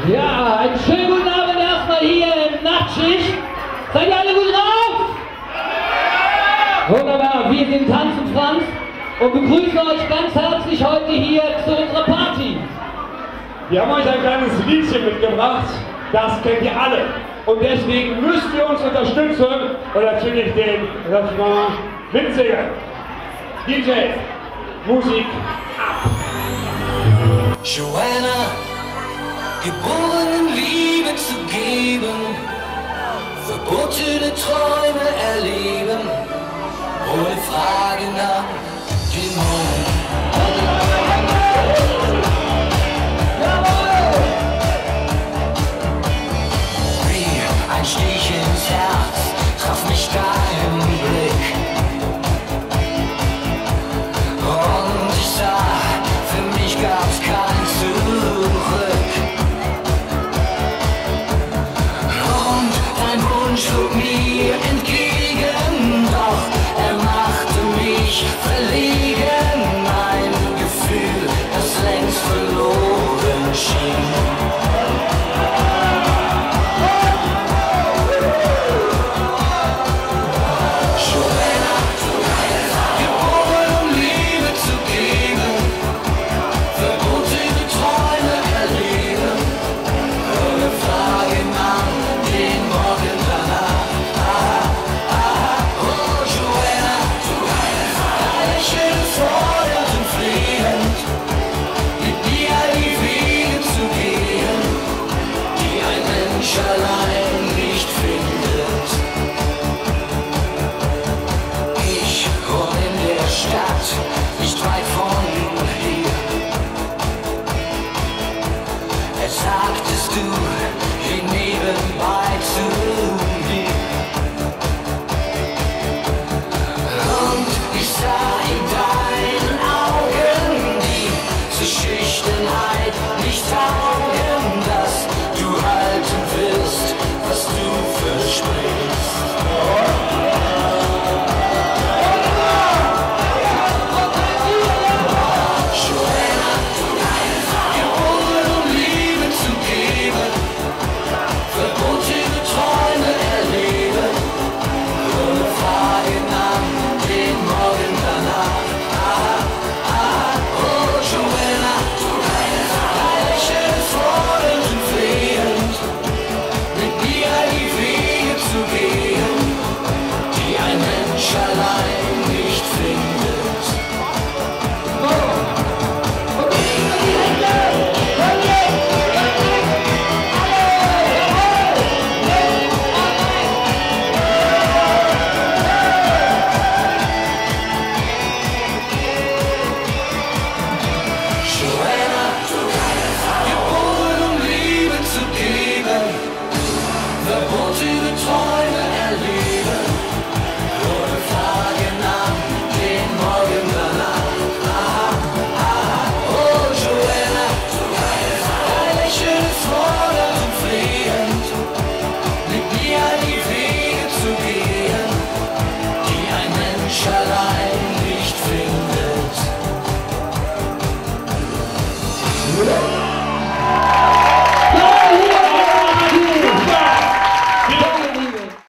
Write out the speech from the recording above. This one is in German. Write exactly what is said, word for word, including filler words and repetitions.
Ja, einen schönen guten Abend erstmal hier im Nachtschicht. Seid ihr alle gut drauf? Wunderbar, wir sind Tanz und Franz und begrüßen euch ganz herzlich heute hier zu unserer Party. Wir haben euch ein kleines Liedchen mitgebracht, das kennt ihr alle. Und deswegen müsst ihr uns unterstützen und natürlich den Refrain mitsingen. D J, Musik ab! Joana, geboren Liebe zu geben, verbotene Träume erleben, ohne Frage nach dem Mond. Wie ein Stich ins Herz traf mich dein Blick. Und ich sah, für mich gab's kein Zurück. Und dein Wunsch flog mir entgegen, doch er machte mich verlegen. Ein Gefühl, das längst verloren schien.